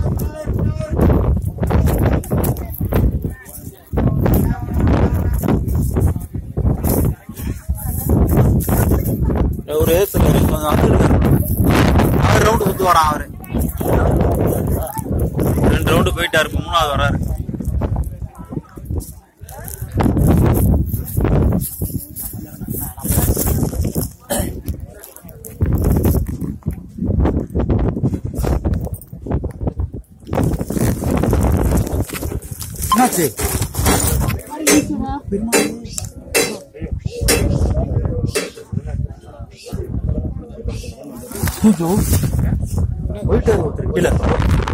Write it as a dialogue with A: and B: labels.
A: ஒரு ரவுண்டு சுத்து வரான் அவரு. 2 ரவுண்டு போயிட்டாரு. 3வது வராரு. என்னாச்சு? போயிட்டு இல்ல